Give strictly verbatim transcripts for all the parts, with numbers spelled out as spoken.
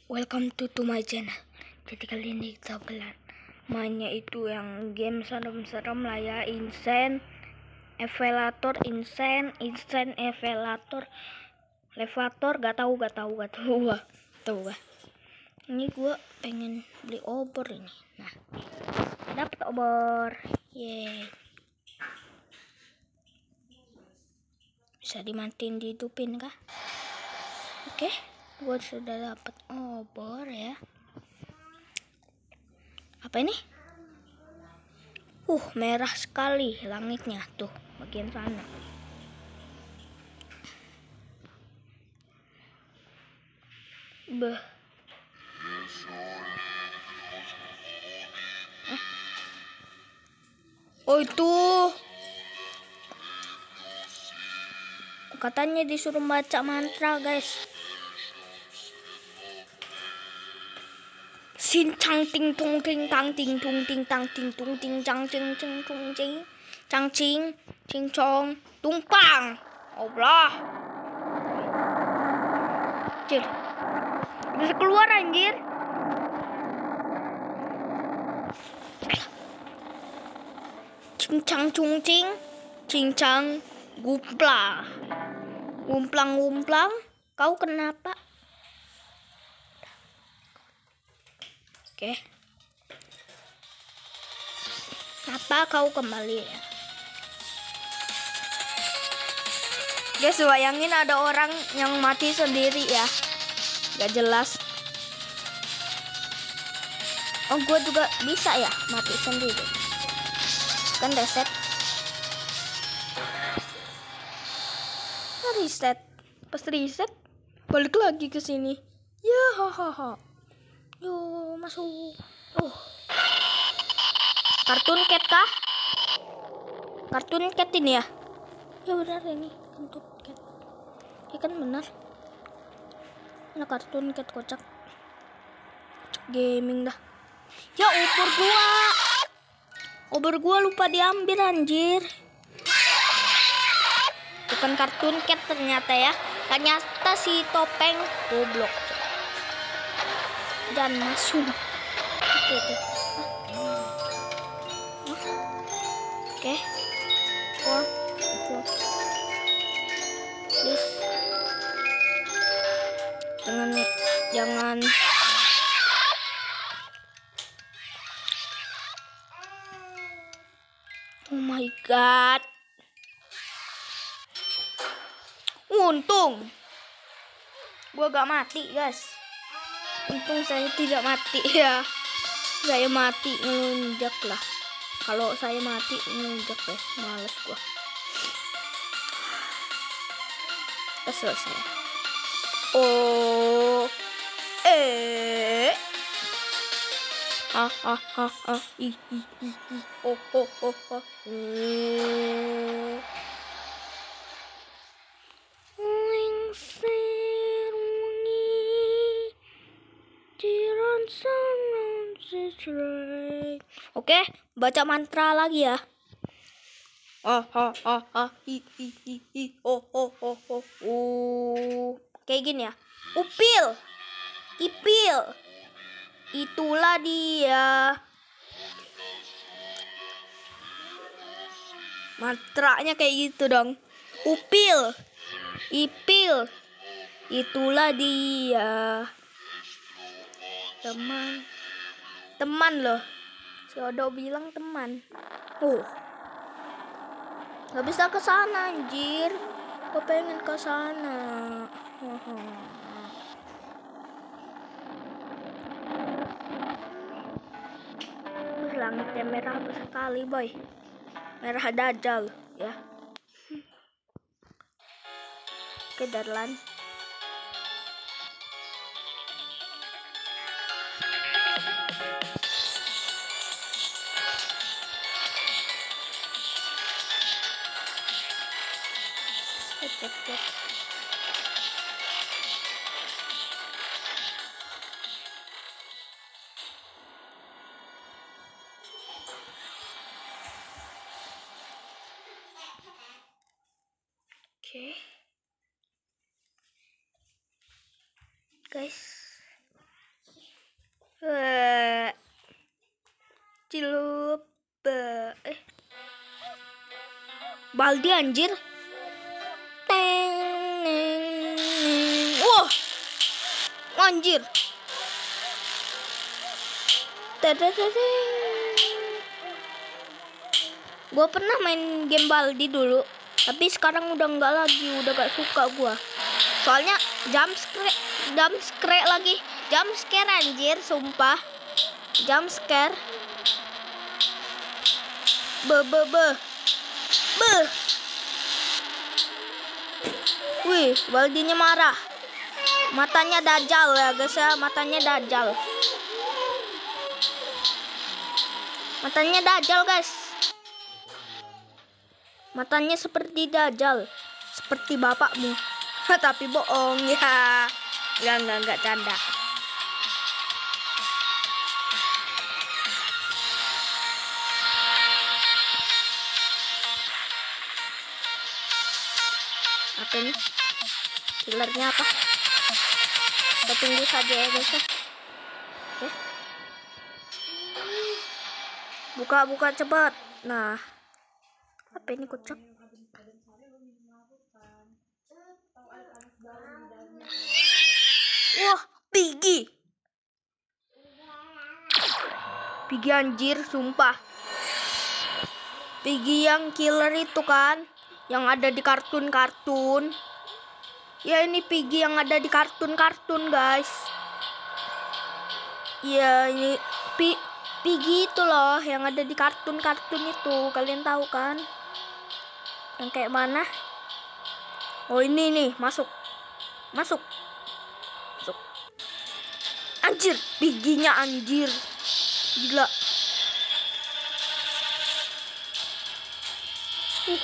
Welcome to, to my channel. Jadi kali ini kita bakalan mainnya itu yang game serem-serem lah ya. Insane Elevator, Insane, Insane Elevator, Elevator, gak tahu, gak tahu, gak tahu, gak tahu gak. Ini gue pengen beli obor ini. Nah, dapat obor, yeay. Bisa dimatiin, dihidupin kah? Oke. Okay. Gue sudah dapat obor ya. Apa ini? Uh, merah sekali langitnya tuh bagian sana. Beh. Eh. Oh itu. Katanya disuruh baca mantra, guys. Sin chang ting tung ting tang ting tung ting tang ting tung ting chang ching ching tung ching chang ching ching chong tung pang. Oblah. Anjir. Bisa keluar anjir. Ching chang chung ching ching chang gumplang. Gumplang gumplang. Kau kenapa? Oke. Kenapa kau kembali ya? Guys, bayangin ada orang yang mati sendiri ya. Gak jelas. Oh, gue juga bisa ya mati sendiri. Kan reset. Nah, reset. Pas reset balik lagi ke sini. Ya hahaha. Yo, masuk. Oh. Kartun cat kah? Kartun cat ini ya? Ya benar ini, kartun cat. Ya kan benar. Mana kartun cat kocak. Kocak gaming dah. Ya obor gua. Obor gua lupa diambil anjir. Bukan kartun cat ternyata ya. Ternyata si topeng goblok. Dan masuk. Oke, oke. Oke. Four, four. Please. Jangan, jangan. Oh my god. Untung gua gak mati, guys. Untung saya tidak mati ya. Saya mati ngelunjak lah. Kalau saya mati ngelunjak guys, males gua. Kesel saya. Oh, eh, ah ah ah ah, ih ih ih ih, oh oh oh oh. Eh. Oke, baca mantra lagi ya. Ah ah ah ah i i i i oh oh oh oh oh. Kayak gini ya. Upil. Ipil. Itulah dia. Mantranya kayak gitu dong. Upil. Ipil. Itulah dia. Teman. Teman loh. Si Odo bilang teman. Uh. Gak bisa ke sana anjir. Gue pengen ke sana. Uh, langitnya merah sekali, boy. Merah dajal ya. Oke, Darlan. Cek cek. Oke. Guys, Eh, Cilup. Eh. Baldi anjir. Teng, neng, neng. Wah. Anjir. Gue pernah main game Baldi dulu, tapi sekarang udah nggak lagi, udah gak suka gue. Soalnya jump scare, jump scare lagi, jump scare anjir, sumpah, jump scare. Be be be, be. Wih, Baldinya marah. Matanya dajal ya guys ya, matanya dajal. Matanya dajal guys. Matanya seperti dajal, seperti bapakmu. Tapi bohong ya. Enggak, enggak, enggak canda. Apa ini? Killernya apa? Kita tunggu saja ya guys ya. Oke. Buka, buka cepat. Nah. Apa ini kocok? Wah, Piggy. Piggy anjir, sumpah. Piggy yang killer itu kan, yang ada di kartun-kartun. Ya ini Piggy yang ada di kartun-kartun guys. Ya ini Pi Piggy itu loh, yang ada di kartun-kartun itu. Kalian tahu kan? Yang kayak mana? Oh ini nih, masuk. Masuk. Masuk. Anjir, Piggy-nya anjir. Gila. Uh.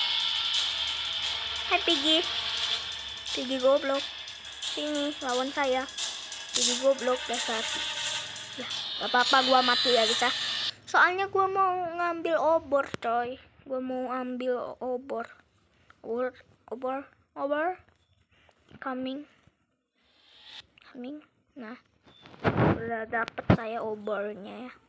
Hai Piggy. Piggy goblok. Sini lawan saya. Piggy goblok dasar. Ya, gak apa-apa gua mati ya bisa. Soalnya gua mau ngambil obor coy. Gua mau ambil obor. Obor, obor, obor. Coming. Coming. Nah. Udah dapet saya obornya ya.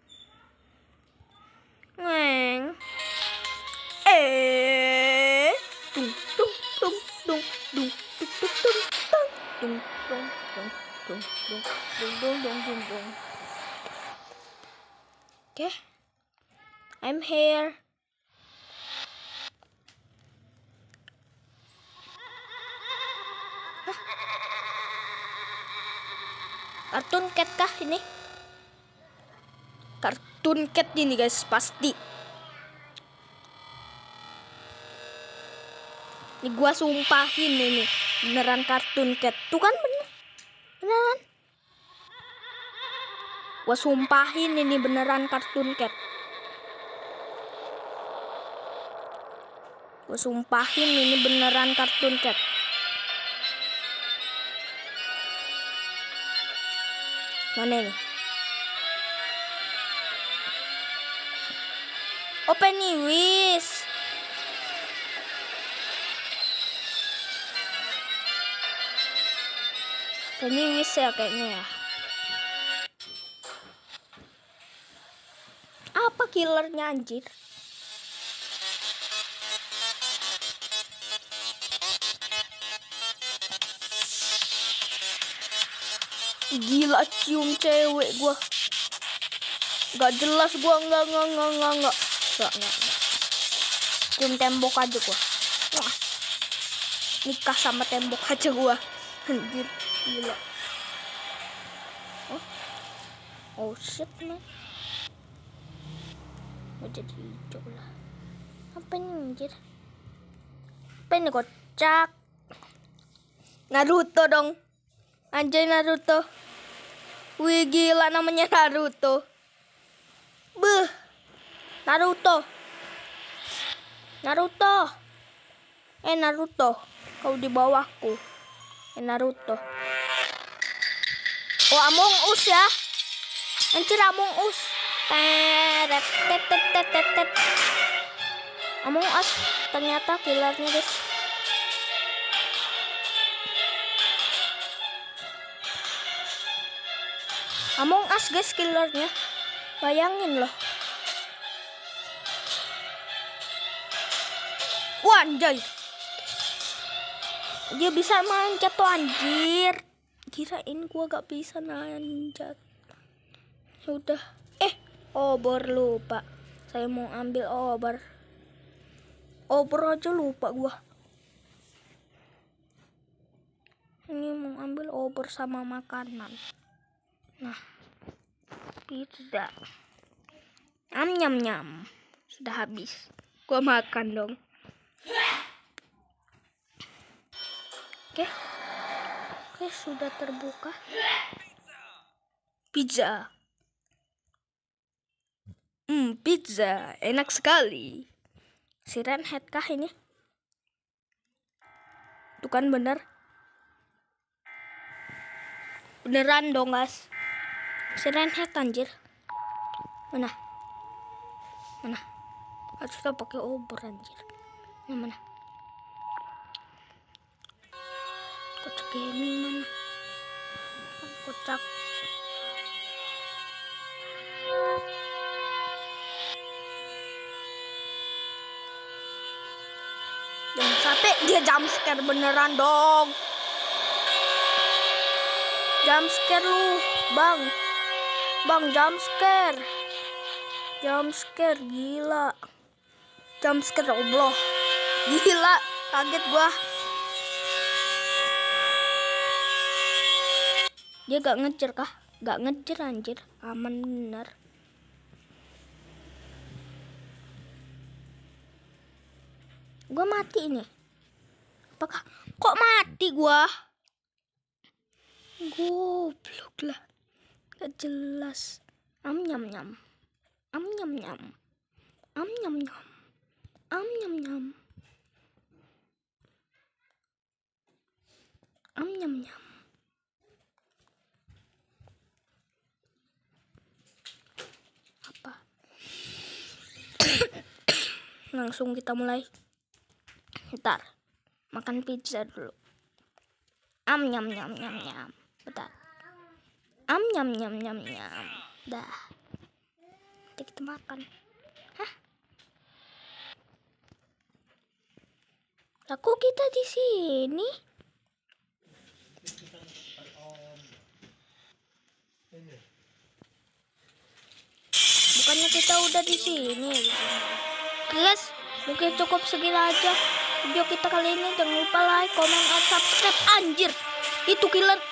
Ngeng. Eh. Tung tung tung tung tung tung tung tung tung tung tung tung tung tung tung tung tung. Okay, I'm here. Hah? Kartun Cat kah ini? Kartun Cat ini guys, pasti. Ini gua sumpahin ini beneran Kartun Cat. Tuh kan bener, beneran. Gua sumpahin ini beneran Kartun Cat. Gua sumpahin ini beneran Kartun Cat. Mana ini? Oh, Pennywise. Pennywise ya kayaknya ya. Apa killernya anjir? Gila, cium cewek gua. Gak jelas gua, enggak enggak enggak enggak enggak. Enggak, enggak, enggak. Cium tembok aja gua. Wah. Nikah sama tembok aja gua. Anjir, gila. Oh. Oh shit, man. Oh, jadi hijau lah. Apa ini anjir? Apa ini kocak? Naruto dong. Anjay Naruto. Wih gila namanya Naruto. Beuh. Naruto. Naruto. Eh Naruto. Kau di bawahku. Eh Naruto. Oh Among Us ya. Anjir Among Us. Teret tet tet tet tet tet. Among Us ternyata killernya guys. Among Us guys killernya. Bayangin loh. Wah anjay. Dia bisa manjat tuh anjir. Kirain gua gak bisa manjat. Sudah. Eh, obor lupa. Saya mau ambil obor. Obor aja lupa gua. Ini mau ambil obor sama makanan. Nah, pizza. Am nyam nyam. Sudah habis. Gua makan dong. Oke. Oke, sudah terbuka. Pizza. Hmm, pizza. Enak sekali. Siren head kah ini? Itu kan bener. Beneran dong, guys. Siren head anjir. Mana? Mana? Harus kita pakai obor anjir. Yang mana? Kocak gaming mana? Kocak. Jangan sampai dia jump scare beneran dong. Jump scare lu, bang. Bang jump scare. Jump scare gila. Jump scare Allah. Gila, kaget gua. Dia gak ngejar kah? Gak ngejar anjir. Aman bener. Gua mati ini. Apakah kok mati gua? Goblok lah. Gak jelas. Am nyam nyam. Am nyam nyam. Am nyam nyam. Am nyam nyam. Am nyam nyam. Apa? Langsung kita mulai. Bentar. Makan pizza dulu. Am nyam nyam nyam nyam. Bentar. Am nyam nyam nyam nyam. Dah. Nanti kita makan. Hah? Aku kita di sini. Bukannya kita udah di sini. Guys, mungkin cukup segini aja video kita kali ini. Jangan lupa like, comment, and subscribe. Anjir, itu killer.